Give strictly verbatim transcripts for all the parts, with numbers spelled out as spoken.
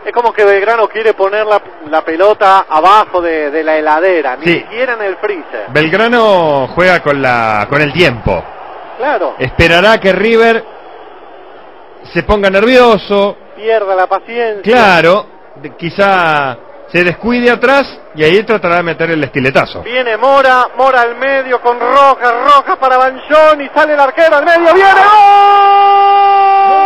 Es como que Belgrano quiere poner la, la pelota abajo de, de la heladera, ni sí. siquiera en el freezer. Belgrano juega con la con el tiempo. Claro. Esperará que River se ponga nervioso. Pierda la paciencia. Claro, de, quizá se descuide atrás y ahí tratará de meter el estiletazo. Viene Mora, Mora al medio con Rojas, Rojas para Banchoni, sale el arquero al medio, ¡viene gol!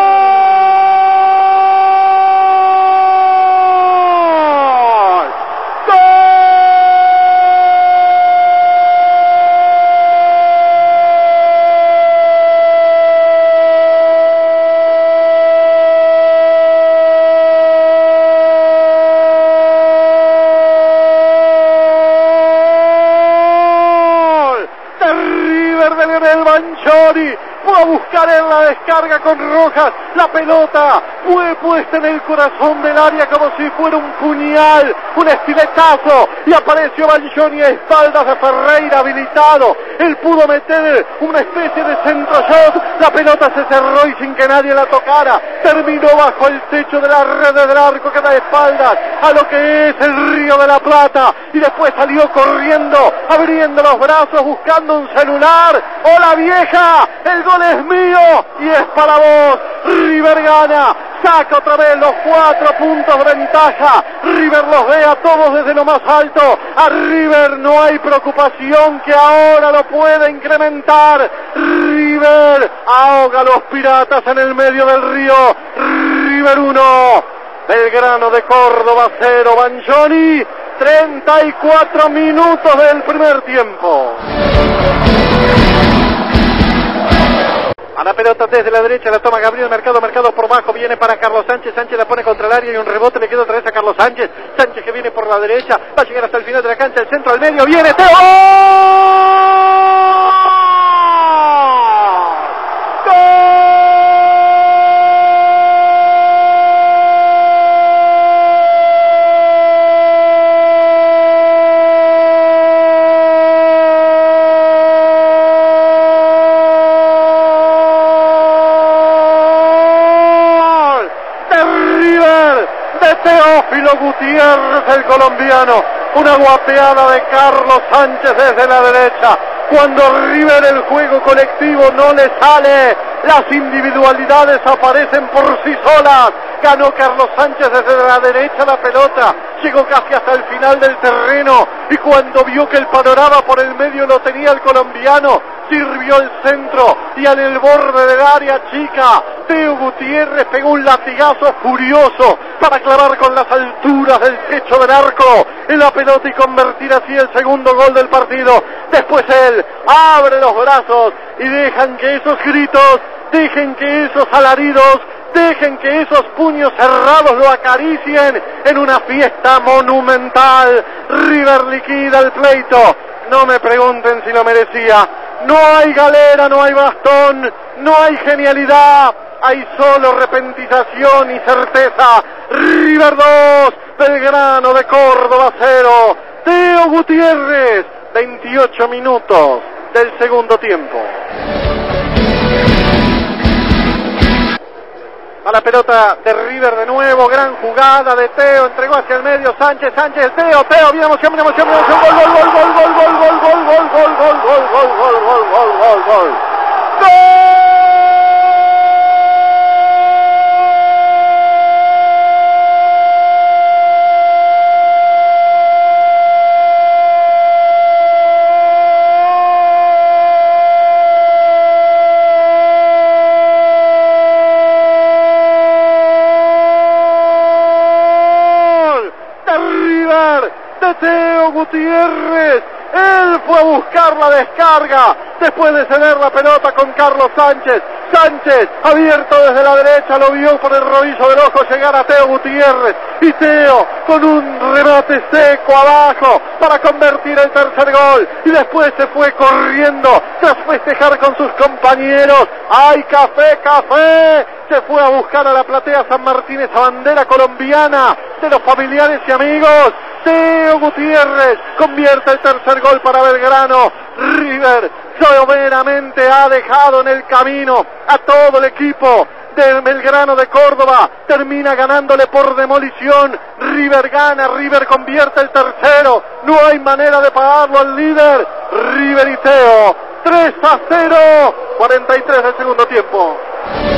El Banchoni fue a buscar en la descarga con Rojas, la pelota fue puesta en el corazón del área como si fuera un puñal, un estiletazo, y apareció Banchoni a espaldas de Ferreira habilitado. Él pudo meter una especie de centro shot, la pelota se cerró y sin que nadie la tocara, terminó bajo el techo de la red del arco que da espaldas a lo que es el Río de la Plata, y después salió corriendo, abriendo los brazos, buscando un celular. ¡Hola vieja! ¡El gol es mío! Y es para vos. River gana, saca otra vez los cuatro puntos de ventaja. River los ve a todos desde lo más alto. A River no hay preocupación que ahora lo pueda incrementar. River ahoga a los piratas en el medio del río. River uno, Belgrano de Córdoba cero. Banchoni, treinta y cuatro minutos del primer tiempo. A la pelota desde la derecha, la toma Gabriel Mercado, Mercado por bajo, viene para Carlos Sánchez, Sánchez la pone contra el área y un rebote le queda otra vez a Carlos Sánchez, Sánchez que viene por la derecha, va a llegar hasta el final de la cancha, el centro al medio, viene Teo, ¡gol! Teófilo Gutiérrez, el colombiano, una guapeada de Carlos Sánchez desde la derecha. Cuando River el juego colectivo no le sale, las individualidades aparecen por sí solas. Ganó Carlos Sánchez desde la derecha la pelota, llegó casi hasta el final del terreno y cuando vio que el panorama por el medio lo tenía el colombiano, sirvió el centro y en el borde del área chica, Teo Gutiérrez pegó un latigazo furioso para clavar con las alturas del techo del arco en la pelota y convertir así el segundo gol del partido. Después él abre los brazos y dejan que esos gritos, dejen que esos alaridos, dejen que esos puños cerrados lo acaricien en una fiesta monumental. River liquida el pleito. No me pregunten si lo merecía. No hay galera, no hay bastón, no hay genialidad. Hay solo repentización y certeza. River dos, Belgrano de Córdoba cero. Teo Gutiérrez, veintiocho minutos del segundo tiempo. A la pelota de River de nuevo, gran jugada de Teo, entregó hacia el medio Sánchez, Sánchez, Teo, Teo, bien emoción, bien emoción, bien emoción, gol, gol, gol, gol, gol, gol, gol, gol, gol, gol, gol, gol, gol, gol, gol, gol, gol, gol. De Teo Gutiérrez, él fue a buscar la descarga después de ceder la pelota con Carlos Sánchez. Sánchez, abierto desde la derecha, lo vio por el rodillo del ojo llegar a Teo Gutiérrez y Teo con un remate seco abajo para convertir el tercer gol y después se fue corriendo tras festejar con sus compañeros. ¡Ay, café, café! Se fue a buscar a la platea San Martín esa bandera colombiana de los familiares y amigos. Teo Gutiérrez convierte el tercer gol para Belgrano. River soberamente ha dejado en el camino a todo el equipo de Belgrano de Córdoba, termina ganándole por demolición. River gana, River convierte el tercero, no hay manera de pagarlo al líder. River y Teo, tres a cero, cuarenta y tres del segundo tiempo.